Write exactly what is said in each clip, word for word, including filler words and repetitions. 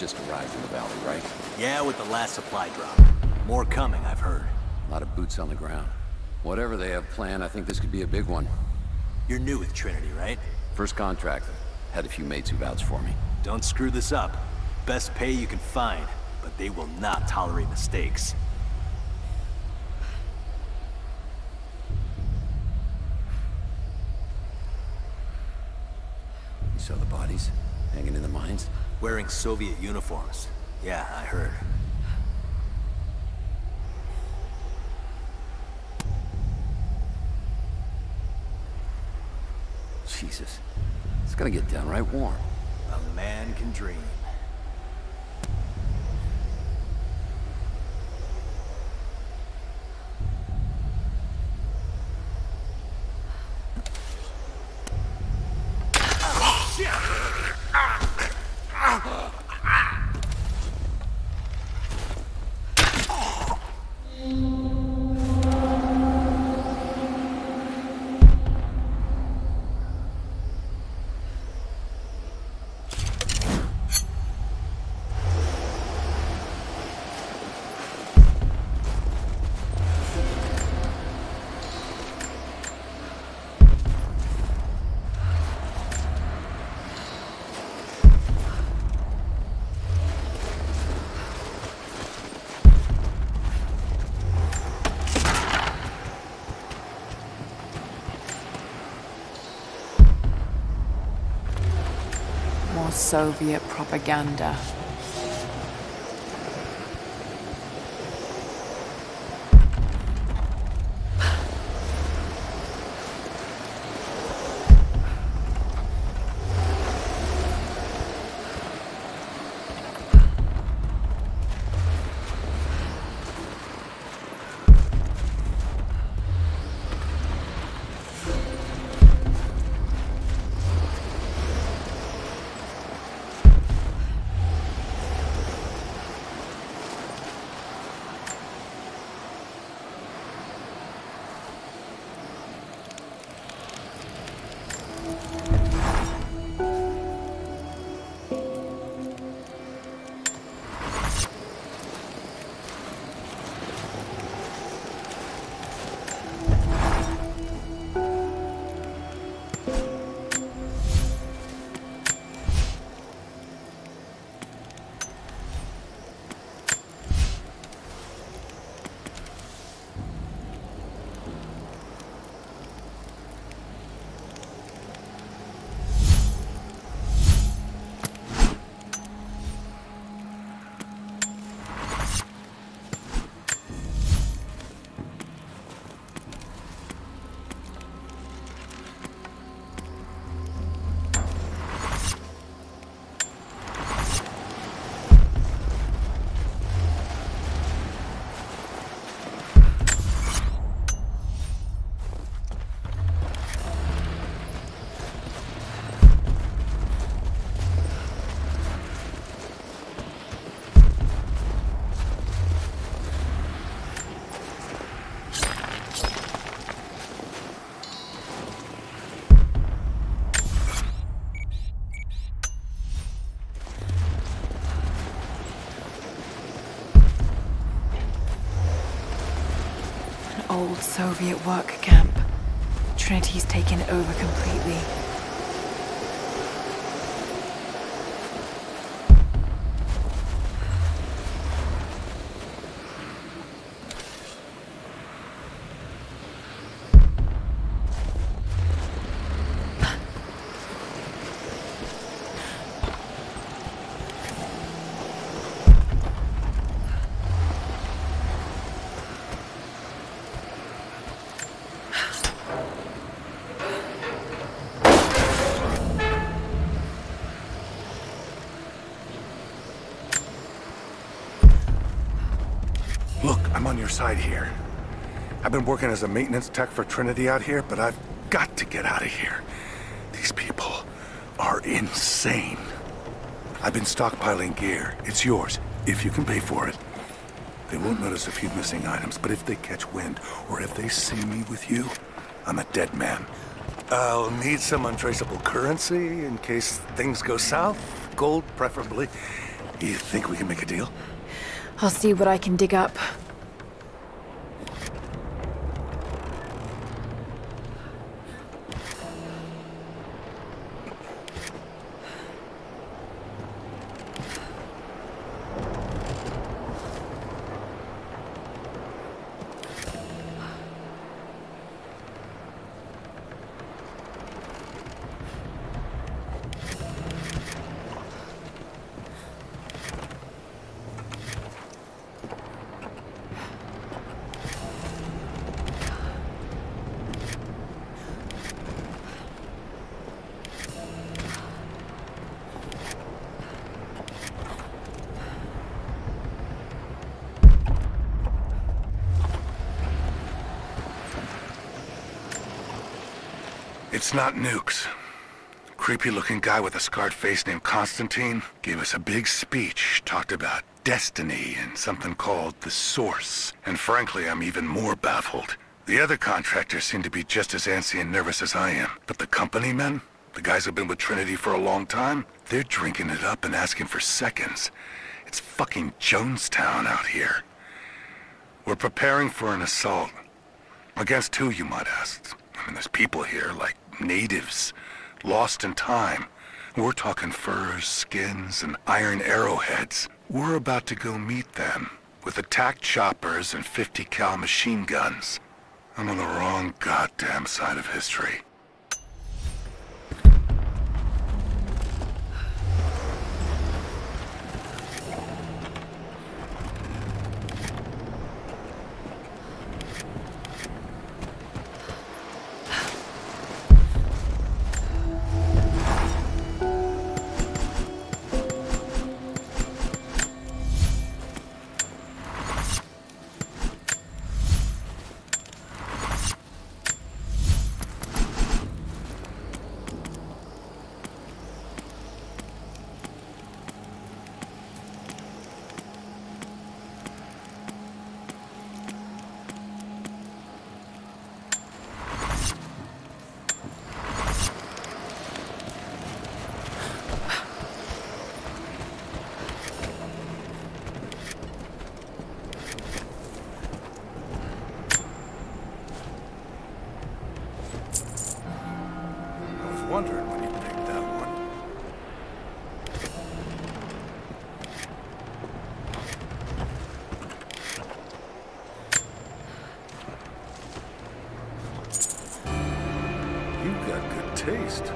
just arrived in the valley, right? Yeah, with the last supply drop. More coming, I've heard. A lot of boots on the ground. Whatever they have planned, I think this could be a big one. You're new with Trinity, right? First contract. Had a few mates who vouched for me. Don't screw this up. Best pay you can find, but they will not tolerate mistakes. You saw the bodies hanging in the mines? Wearing Soviet uniforms. Yeah, I heard. Jesus. It's gonna get downright warm. A man can dream. Soviet propaganda. Old Soviet work camp. Trinity's taken it over completely. Look, I'm on your side here. I've been working as a maintenance tech for Trinity out here, but I've got to get out of here. These people are insane. I've been stockpiling gear. It's yours, if you can pay for it. They won't notice a few missing items, but if they catch wind, or if they see me with you, I'm a dead man. I'll need some untraceable currency in case things go south. Gold, preferably. You think we can make a deal? I'll see what I can dig up. It's not nukes. Creepy-looking guy with a scarred face named Constantine gave us a big speech, talked about destiny and something called the Source. And frankly, I'm even more baffled. The other contractors seem to be just as antsy and nervous as I am. But the company men, the guys who've been with Trinity for a long time, they're drinking it up and asking for seconds. It's fucking Jonestown out here. We're preparing for an assault. Against who, you might ask? I mean, there's people here, like natives, lost in time. We're talking furs, skins, and iron arrowheads. We're about to go meet them with attack choppers and fifty cal machine guns. I'm on the wrong goddamn side of history. Wondering when you picked that one. You've got good taste.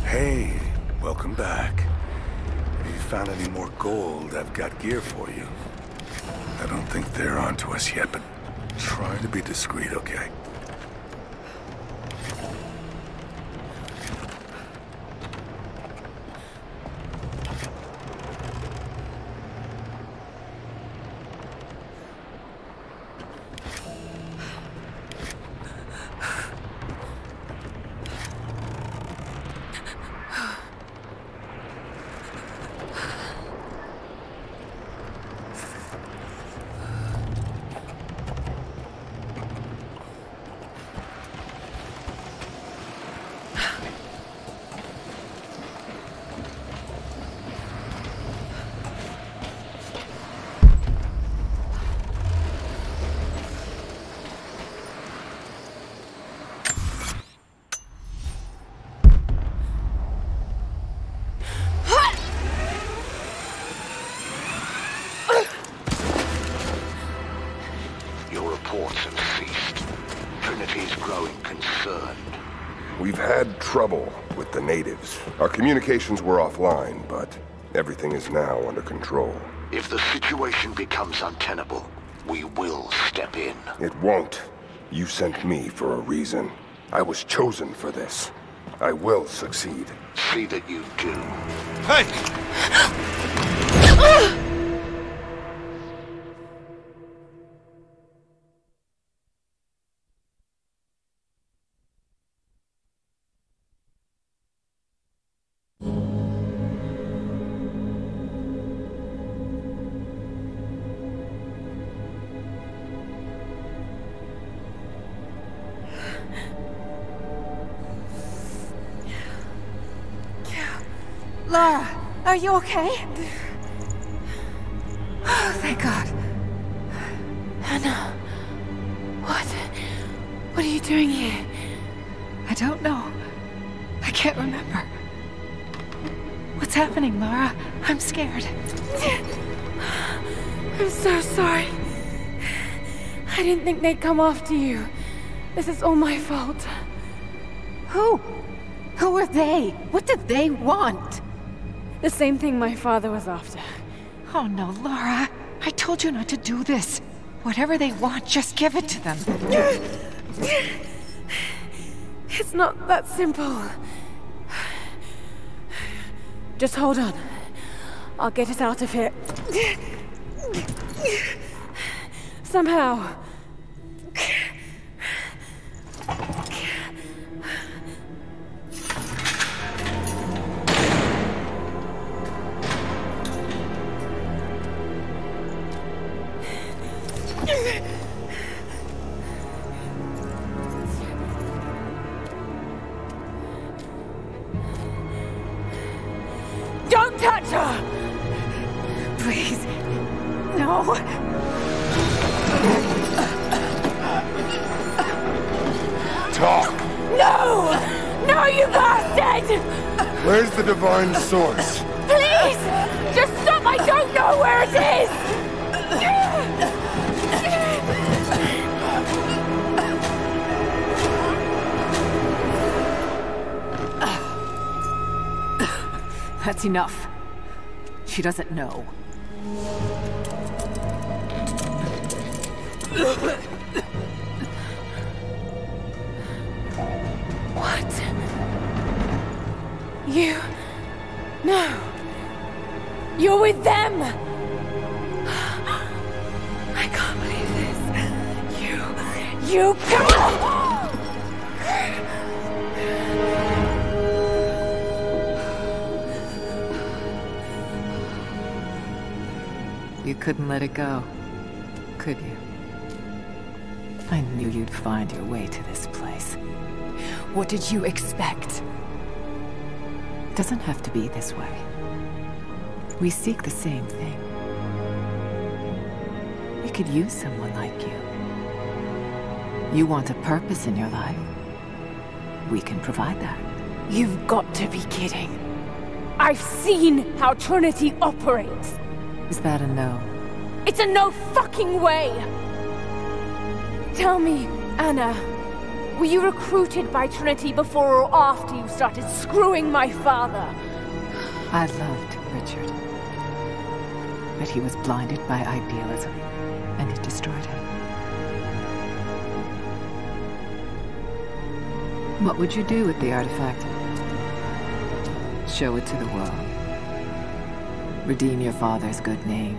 Hey, welcome back. If you found any more gold, I've got gear for you. I don't think they're onto us yet, but try to be discreet, okay? We've had trouble with the natives. Our communications were offline, but everything is now under control. If the situation becomes untenable, we will step in. It won't. You sent me for a reason. I was chosen for this. I will succeed. See that you do. Hey! Lara, are you okay? Oh, thank God. Anna, what? What are you doing here? I don't know. I can't remember. What's happening, Lara? I'm scared. I'm so sorry. I didn't think they'd come after you. This is all my fault. Who? Who are they? What did they want? The same thing my father was after. Oh no, Lara. I told you not to do this. Whatever they want, just give it to them. It's not that simple. Just hold on. I'll get us out of here. Somehow. Don't touch her! Please. No. Talk! No! No, you bastard! Where's the divine source? Please! Just stop! I don't know where it is! That's enough. She doesn't know. What? You... No. You're with them! I can't believe this. You... You... Come on! You couldn't let it go, could you? I knew you'd find your way to this place. What did you expect? It doesn't have to be this way. We seek the same thing. We could use someone like you. You want a purpose in your life. We can provide that. You've got to be kidding. I've seen how Trinity operates. Is that a no? It's a no fucking way! Tell me, Anna, Were you recruited by Trinity before or after you started screwing my father? I loved Richard. But he was blinded by idealism, and it destroyed him. What would you do with the artifact? Show it to the world. Redeem your father's good name.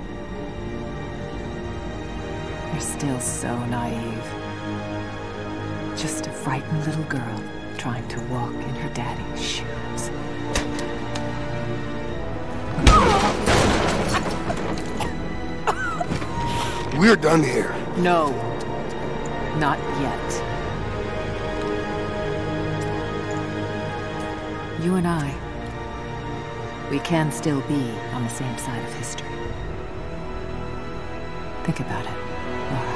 You're still so naive. Just a frightened little girl trying to walk in her daddy's shoes. We're done here. No. Not yet. You and I, we can still be on the same side of history. Think about it, Laura.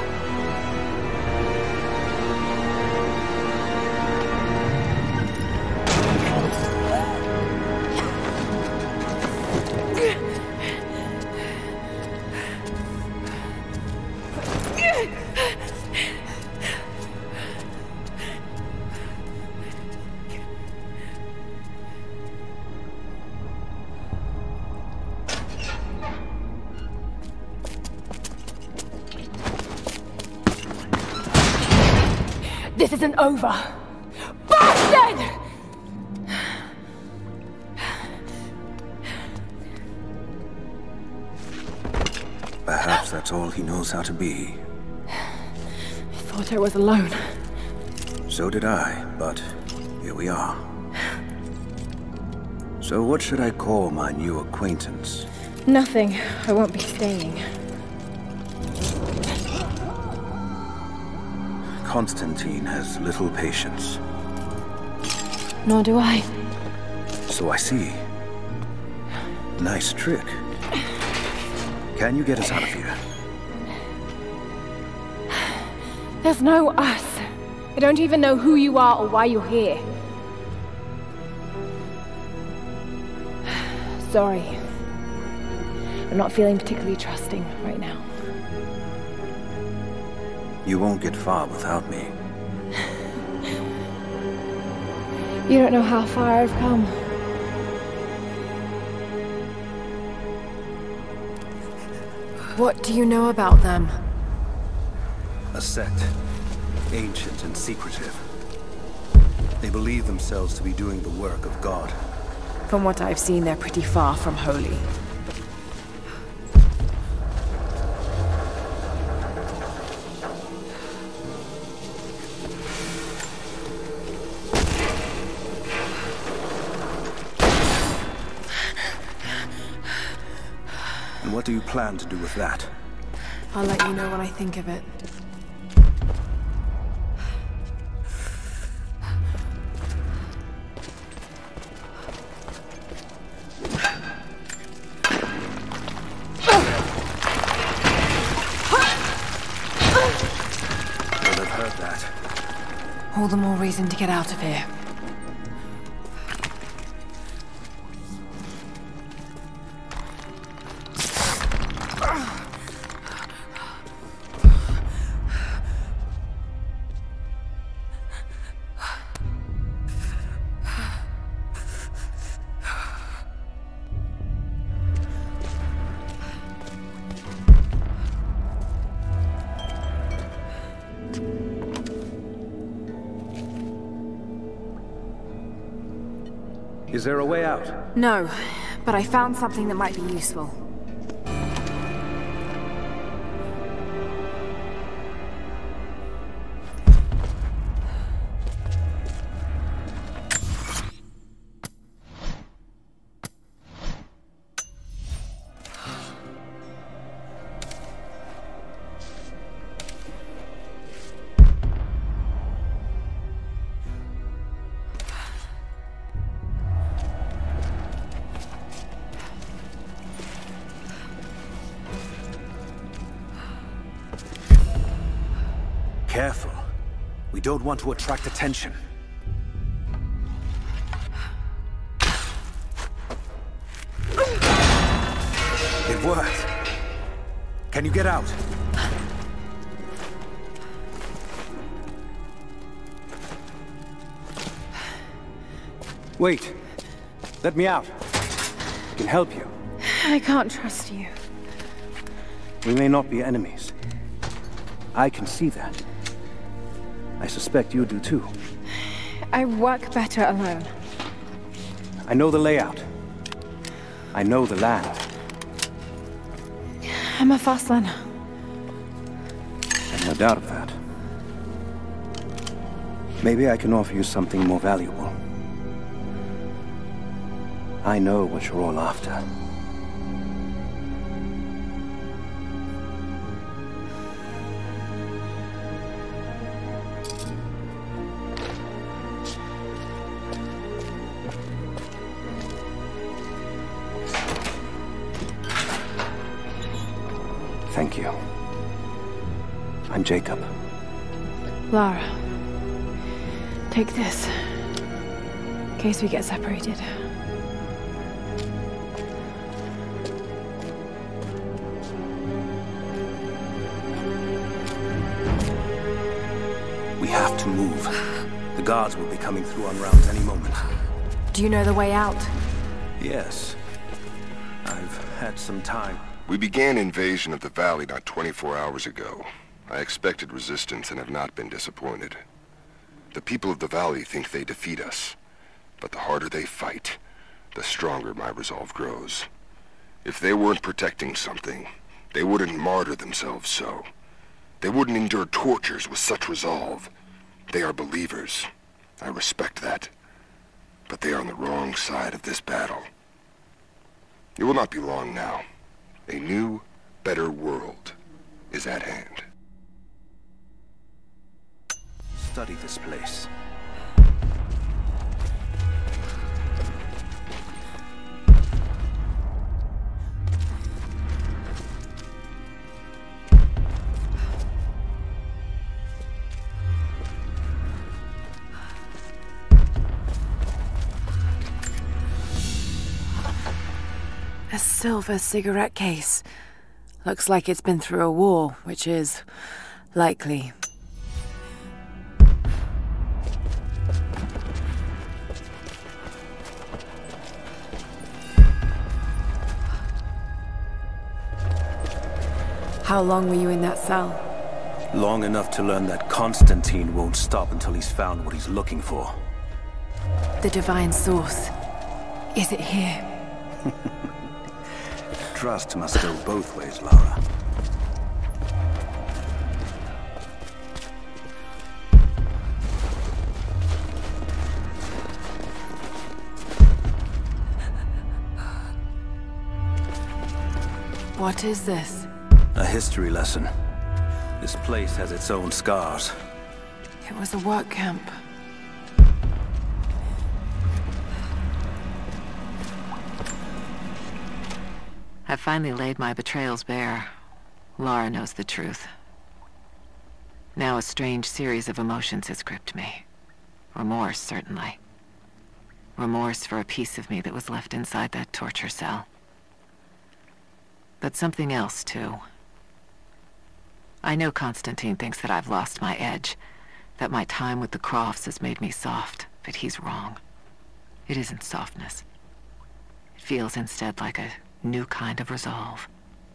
This isn't over! Bastard! Perhaps that's all he knows how to be. I thought I was alone. So did I, but here we are. So what should I call my new acquaintance? Nothing. I won't be staying. Constantine has little patience. Nor do I. So I see. Nice trick. Can you get us out of here? There's no us. I don't even know who you are or why you're here. Sorry. I'm not feeling particularly trusting right now. You won't get far without me. You don't know how far I've come. What do you know about them? A sect. Ancient and secretive. They believe themselves to be doing the work of God. From what I've seen, they're pretty far from holy. And what do you plan to do with that? I'll let you know when I think of it. Well, I've heard that. All the more reason to get out of here. Is there a way out? No, but I found something that might be useful. Careful. We don't want to attract attention. It worked. Can you get out? Wait. Let me out. I can help you. I can't trust you. We may not be enemies. I can see that. I suspect you do too. I work better alone. I know the layout. I know the land. I'm a fast learner. No doubt of that. Maybe I can offer you something more valuable. I know what you're all after. Thank you. I'm Jacob. Lara. Take this. In case we get separated. We have to move. The guards will be coming through on rounds any moment. Do you know the way out? Yes. I've had some time. We began invasion of the valley not twenty-four hours ago. I expected resistance and have not been disappointed. The people of the valley think they defeat us, but the harder they fight, the stronger my resolve grows. If they weren't protecting something, they wouldn't martyr themselves so. They wouldn't endure tortures with such resolve. They are believers. I respect that. But they are on the wrong side of this battle. It will not be long now. A new, better world is at hand. Study this place. A silver cigarette case. Looks like it's been through a war, which is likely. How long were you in that cell? Long enough to learn that Constantine won't stop until he's found what he's looking for. The divine source. Is it here? Trust must go both ways, Lara. What is this? A history lesson. This place has its own scars. It was a work camp. I've finally laid my betrayals bare. Lara knows the truth. Now a strange series of emotions has gripped me. Remorse, certainly. Remorse for a piece of me that was left inside that torture cell. But something else, too. I know Constantine thinks that I've lost my edge, that my time with the Crofts has made me soft, but he's wrong. It isn't softness. It feels instead like a new kind of resolve.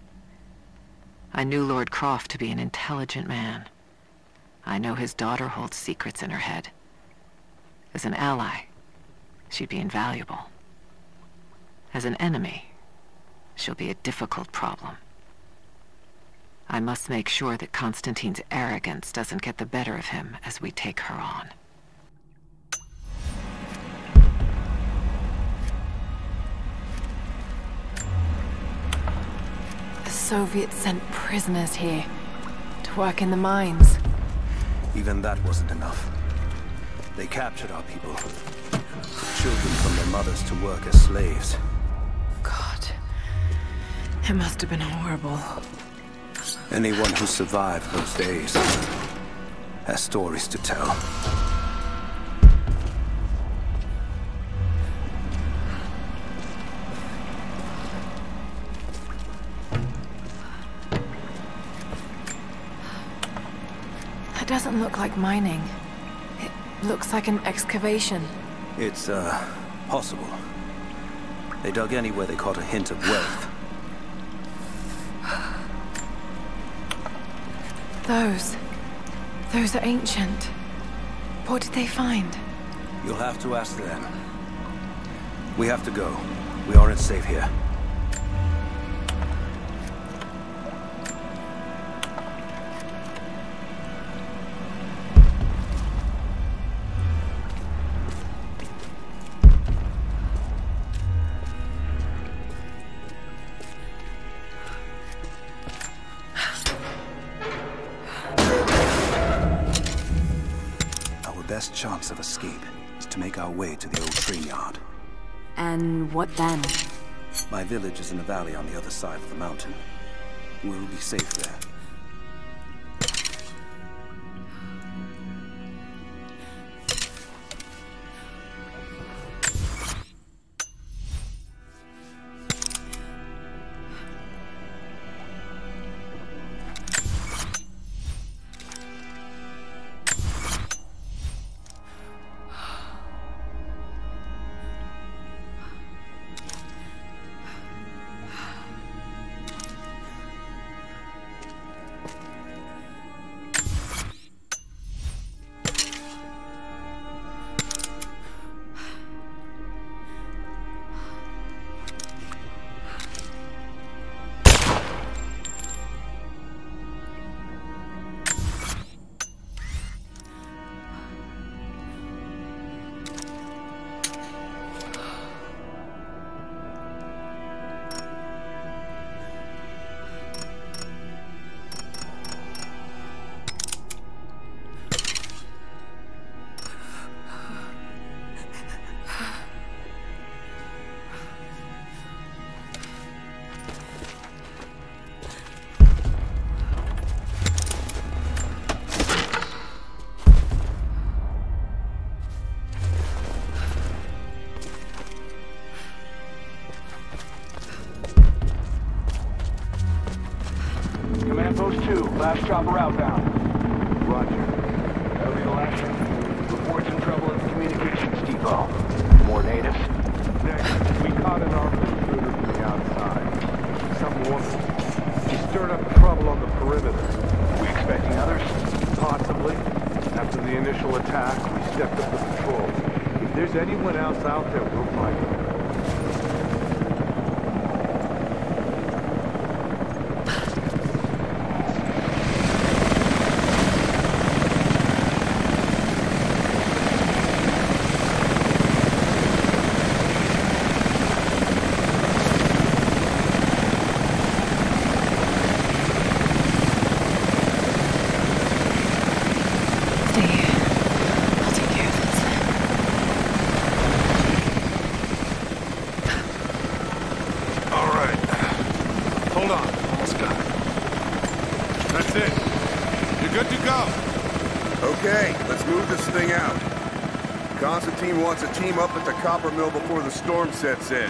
I knew Lord Croft to be an intelligent man. I know his daughter holds secrets in her head. As an ally, she'd be invaluable. As an enemy, she'll be a difficult problem. I must make sure that Constantine's arrogance doesn't get the better of him as we take her on. The Soviets sent prisoners here to work in the mines. Even that wasn't enough. They captured our people, took children from their mothers to work as slaves. God, it must have been horrible. Anyone who survived those days has stories to tell. That doesn't look like mining. It looks like an excavation. It's, uh, Possible. They dug anywhere they caught a hint of wealth. Those... Those are ancient. What did they find? You'll have to ask them. We have to go. We aren't safe here. Best chance of escape is to make our way to the old train yard. And what then? My village is in a valley on the other side of the mountain. We'll be safe there. Last chopper outbound. Roger. That'll be the last one. Reports in trouble at the communications depot. More natives? Next, we caught an armed intruder from the outside. Some woman. She stirred up trouble on the perimeter. We expecting others? Possibly. After the initial attack, we stepped up the patrol. If there's anyone else out there, we'll find them. Constantine wants a team up at the copper mill before the storm sets in.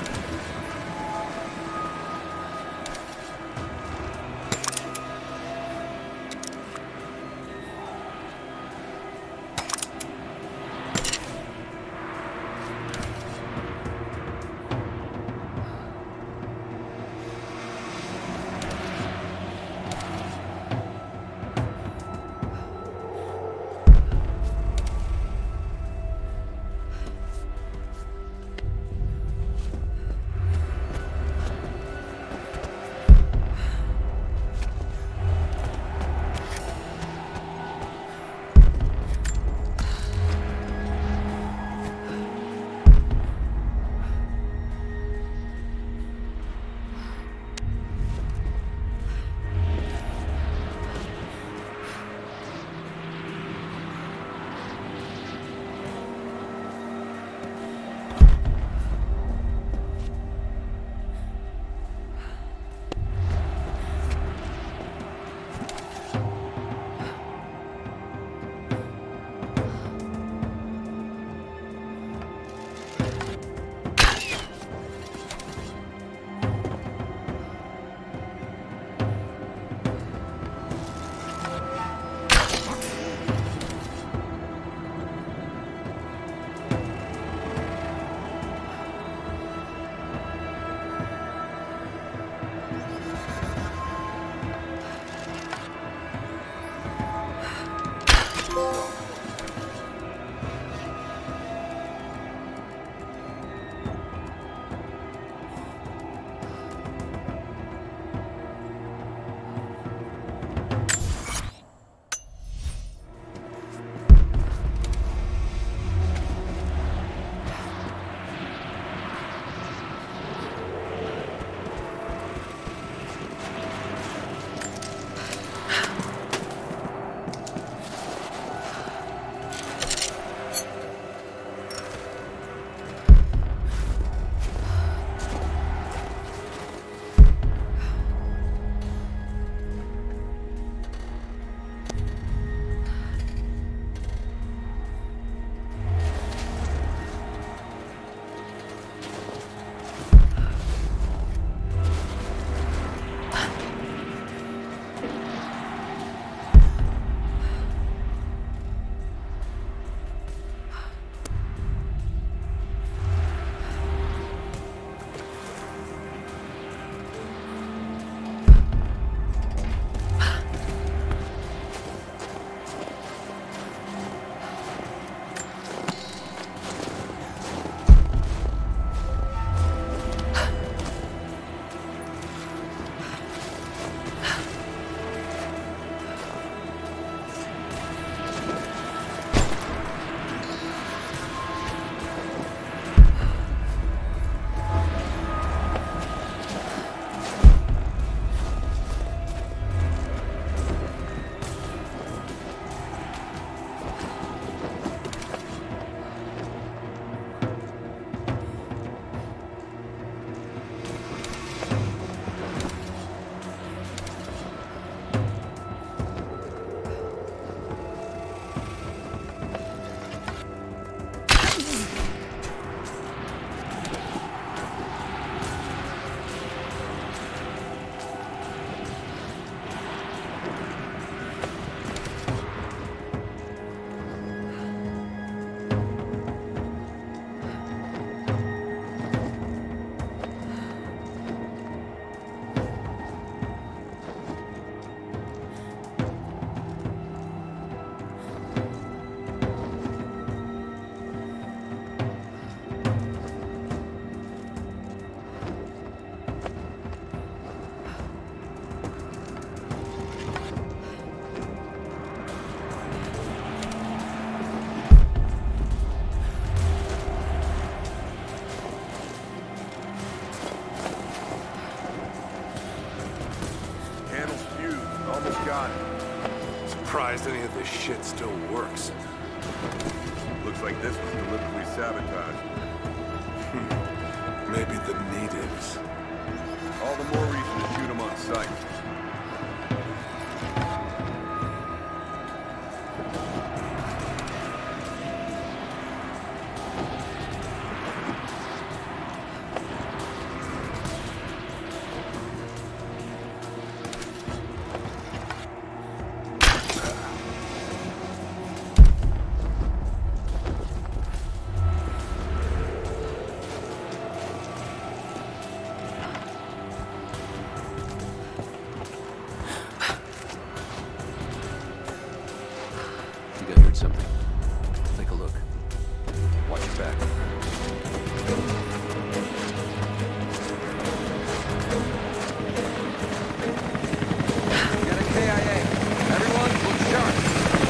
Surprised any of this shit still works. Looks like this was deliberately sabotaged. Maybe the natives. All the more reason to shoot them on sight. You guys heard something? Take a look. Watch your back. Got a K I A. Everyone, look sharp.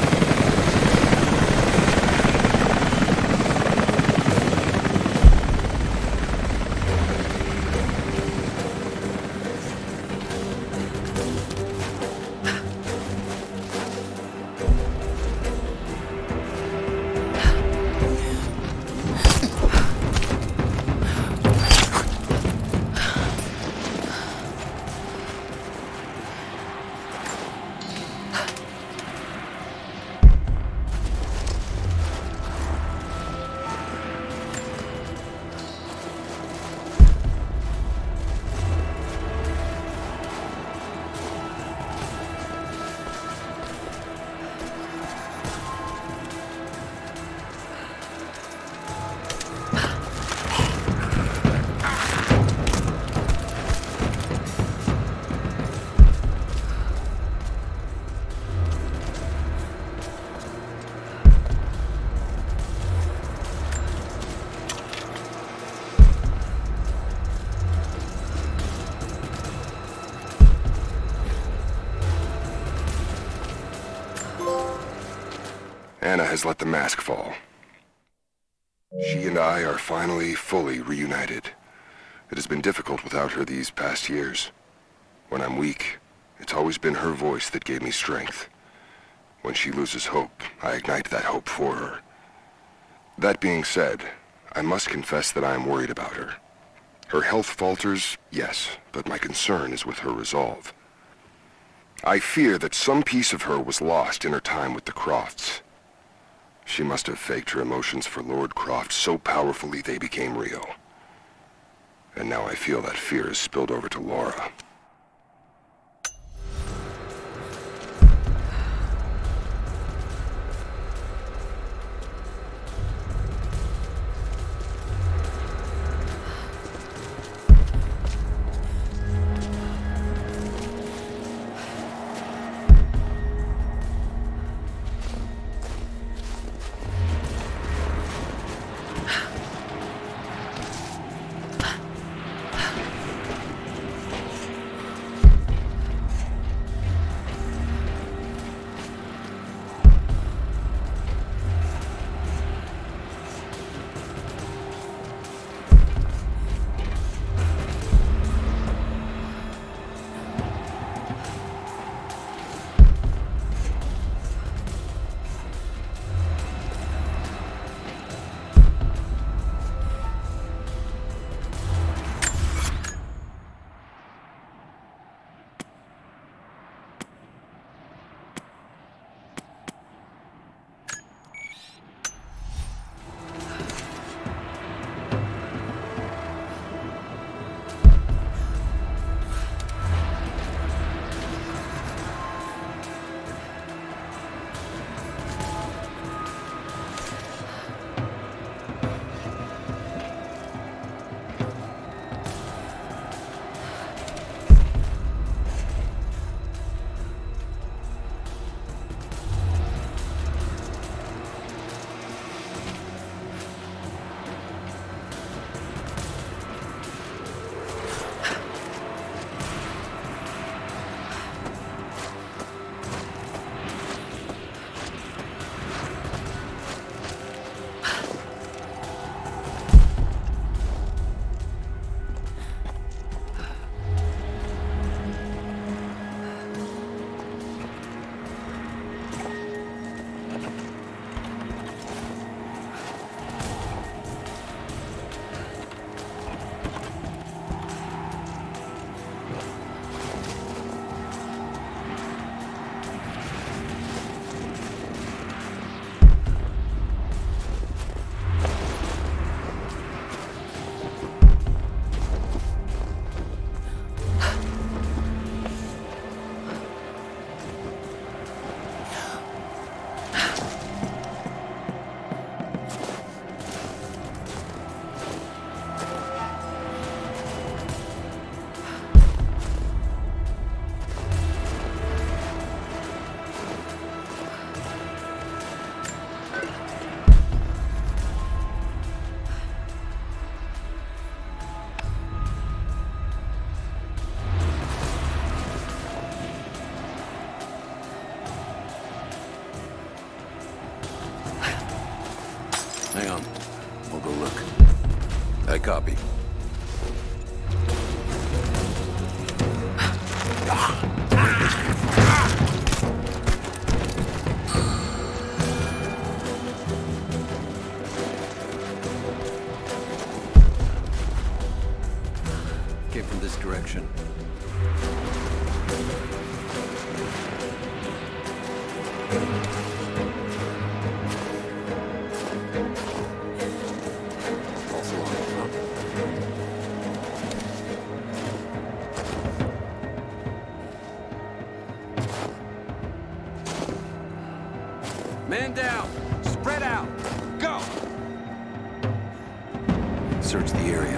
Anna has let the mask fall. She and I are finally fully reunited. It has been difficult without her these past years. When I'm weak, it's always been her voice that gave me strength. When she loses hope, I ignite that hope for her. That being said, I must confess that I am worried about her. Her health falters, yes, but my concern is with her resolve. I fear that some piece of her was lost in her time with the Crofts. She must have faked her emotions for Lord Croft so powerfully they became real. And now I feel that fear has spilled over to Laura. Hang on. We'll go look. I copy. Came from this direction. Also on the front. Man down! Spread out! Go! Search the area.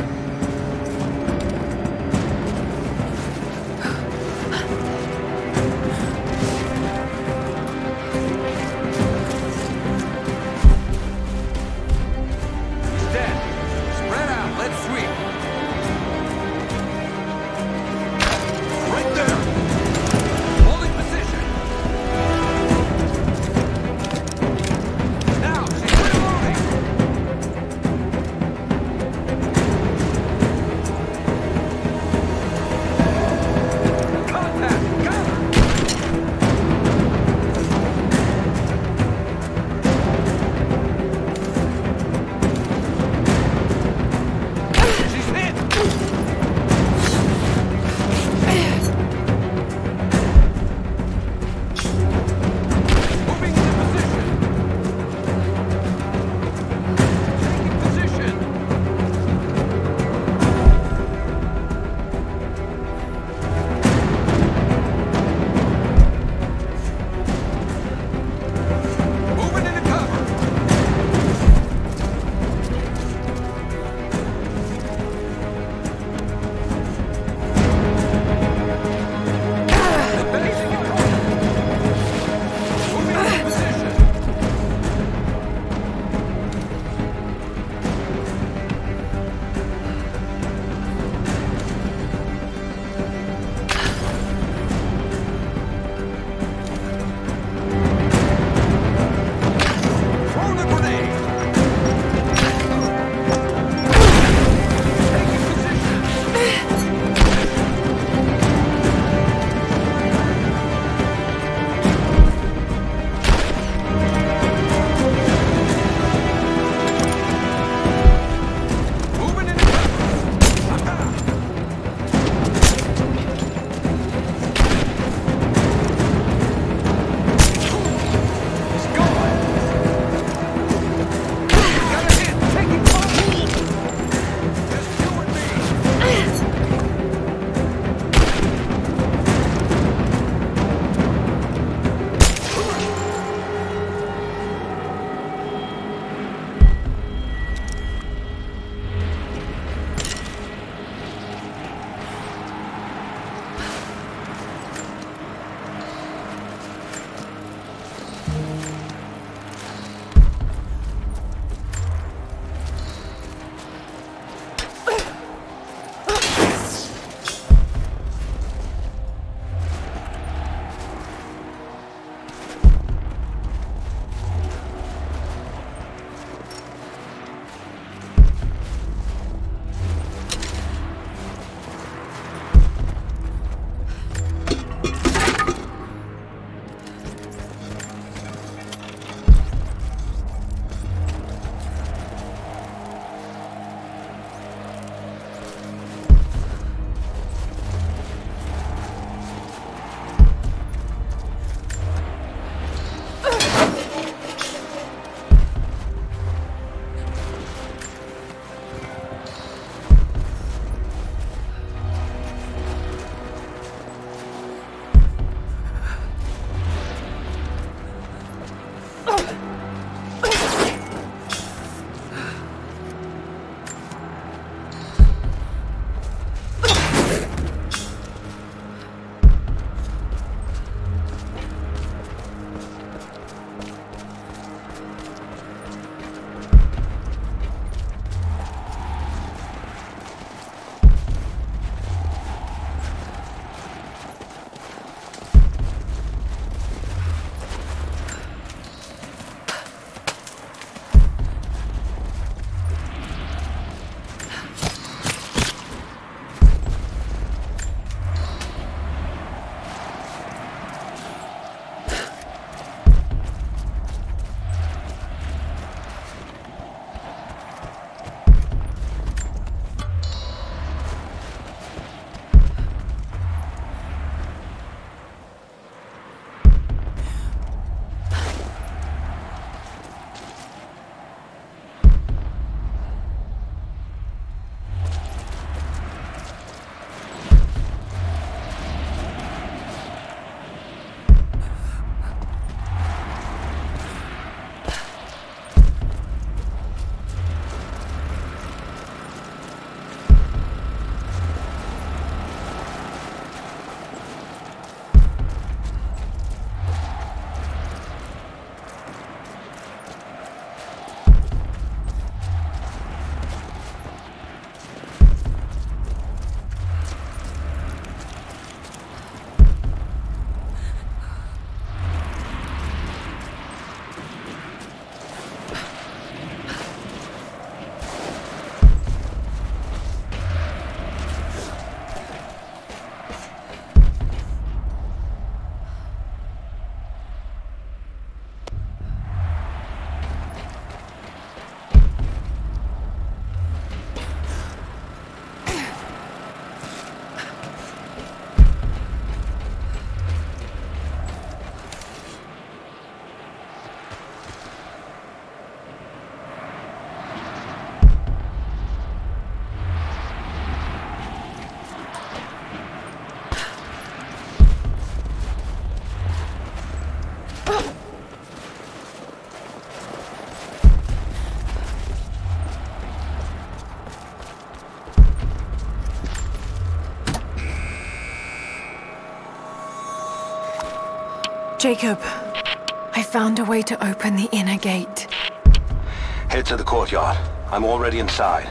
Jacob, I found a way to open the inner gate. Head to the courtyard. I'm already inside.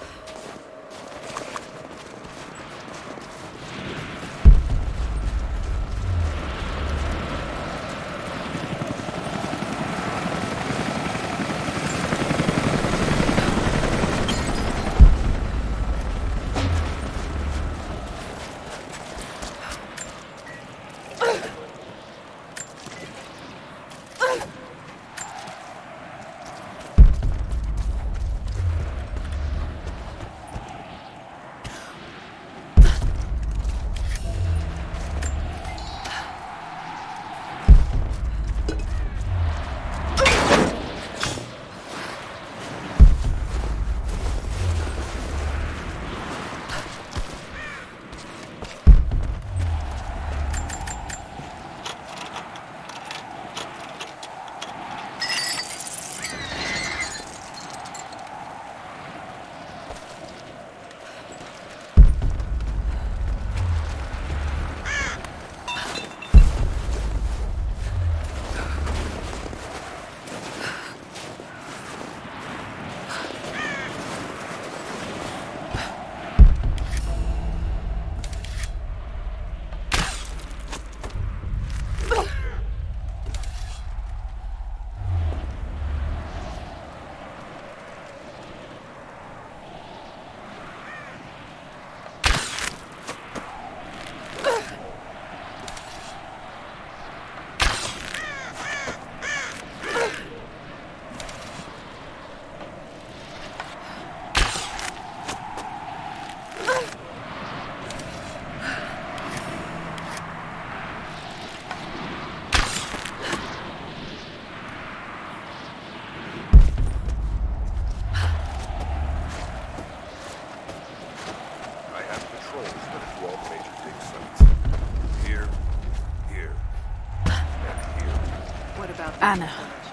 Anna,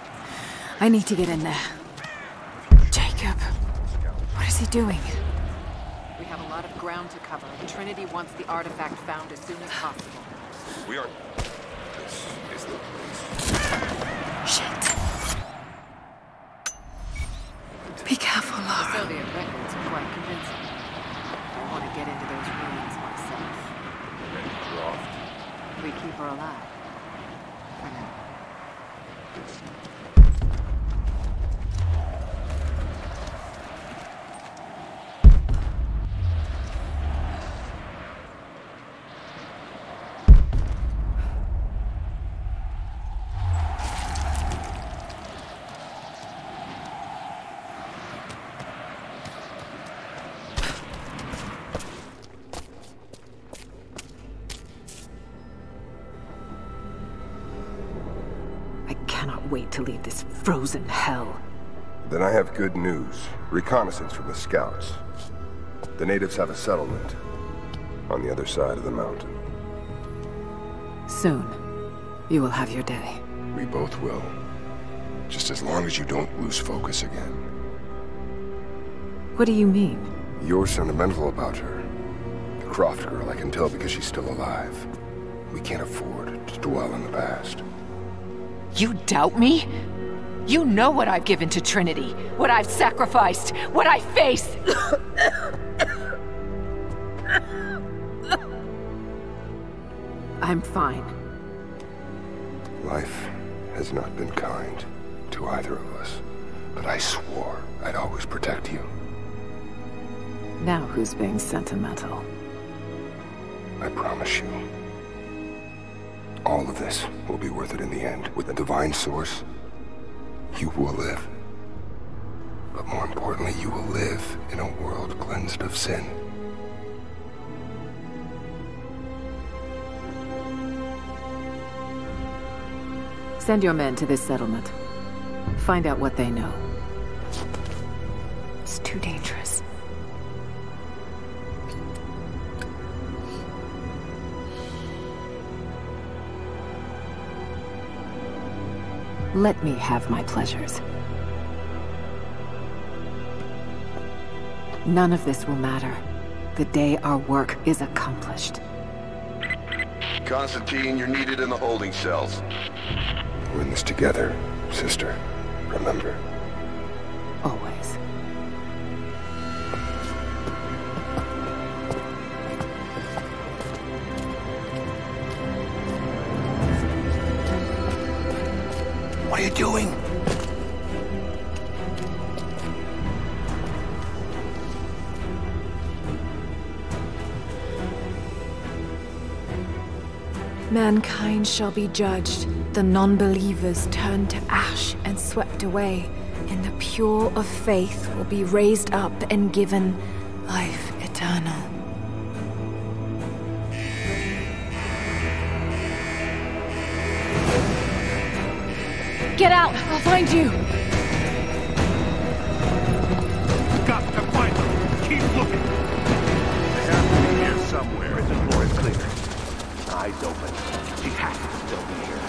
I need to get in there. Jacob, what is he doing? We have a lot of ground to cover, and Trinity wants the artifact found as soon as possible. We are... This is the place. Shit. Be careful, The Laura. Soviet records are quite convincing. I want to get into those ruins myself. We keep her alive. For now. Wait to leave this frozen hell. Then I have good news. Reconnaissance from the scouts. The natives have a settlement on the other side of the mountain. Soon, you will have your day. We both will. Just as long as you don't lose focus again. What do you mean? You're sentimental about her. The Croft girl, I can tell because she's still alive. We can't afford to dwell in the past. You doubt me? You know what I've given to Trinity, what I've sacrificed, what I face. I'm fine. Life has not been kind to either of us, but I swore I'd always protect you. Now who's being sentimental? I promise you. All of this will be worth it in the end. With the divine source, you will live. But more importantly, you will live in a world cleansed of sin. Send your men to this settlement. Find out what they know. It's too dangerous. Let me have my pleasures. None of this will matter the day our work is accomplished. Constantine, you're needed in the holding cells. We're in this together, sister. Remember. Always. What are you doing? Mankind shall be judged, the non-believers turned to ash and swept away, and the pure of faith will be raised up and given life eternal. Get out! I'll find you! Got to find them! Keep looking! They have to be here somewhere. Prison floor is clear. Eyes open. She has to still be here.